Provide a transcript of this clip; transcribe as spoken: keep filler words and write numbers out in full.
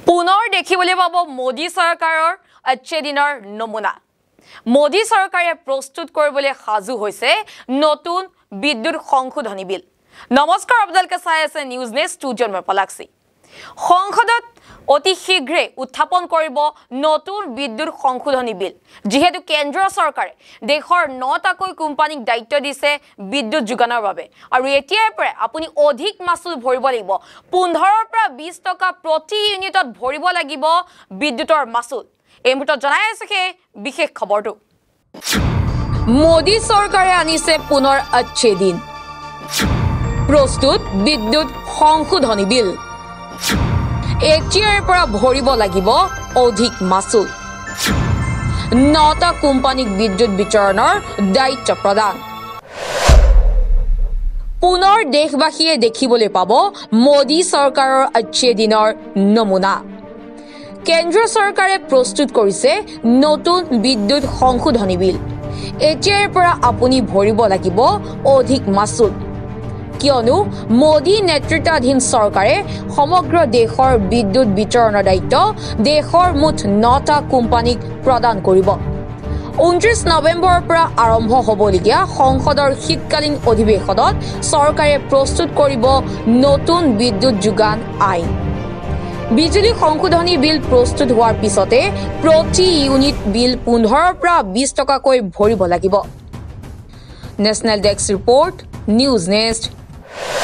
পুনৰ দেখিবলৈ পাব মোদী চৰকাৰৰ আচ্ছে দিনৰ নমুনা মোদী চৰকাৰে প্ৰস্তুত কৰিবলৈ সাজু হৈছে নতুন বিদ্যুৎ সংশোধনী বিল নমস্কাৰ আপোনালোকে চাই আছে নিউজ নেক্সট ষ্টুডিঅ মই পলাক্সি সংসদত অতি শীঘ্ৰে উত্থাপন কৰিব নতুন বিদ্যুৎ সংশোধনী বিল যেহেতু কেন্দ্ৰ চৰকাৰে দেশৰ নটাকৈ কোম্পানীক দায়িত্ব দিছে বিদ্যুৎ যোগানৰ বাবে আৰু এতিয়াৰ পৰা আপুনি অধিক মাসুল ভৰিব লাগিব পোন্ধৰৰ পৰা বিশ টকা প্ৰতি ইউনিটত ভৰিব লাগিব বিদ্যুৎৰ মাসুল এই মুহূৰ্তত জনাই আছে বিশেষ খবৰটো মোদী চৰকাৰে আনিছে পুনৰ আচ্ছে দিন প্ৰস্তুত বিদ্যুৎ সংশোধনী বিল এতিয়াৰ পৰা ভৰিব লাগিব অধিক মাসুল নটা কোম্পানীক বিদ্যুৎ বিতৰণৰ দায়িত্ব প্ৰদান পুনৰ দেশবাসীয়ে দেখিবলৈ পাব মোদী চৰকাৰৰ আচ্ছে দিনৰ নমুনা কেন্দ্ৰ চৰকাৰে প্ৰস্তুত কৰিছে নতুন বিদ্যুৎ সংশোধনী বিল এতিয়াৰ পৰা আপুনি ভৰিব লাগিব অধিক মাসুল কিয়নো মোদী নেতৃত্বাধীন চৰকাৰে সমগ্ৰ দেশৰ বিদ্যুৎ বিতৰণৰ দায়িত্ব দেশৰ মুঠ নটা কোম্পানীক প্ৰদান কৰিব ঊনত্ৰিশ নৱেম্বৰৰ পৰা আৰম্ভ হ'বলগীয়া সংসদৰ শীতকালীন অধিৱেশনত চৰকাৰে প্ৰস্তুত কৰিব নতুন বিদ্যুৎ যোগান আইন বিজুলী সংশোধনী বিল প্ৰস্তুত হোৱাৰ পিছতে প্ৰতি ইউনিট বিল পোন্ধৰৰ পৰা বিশ টকাকৈ ভৰিব লাগিব national desk report news next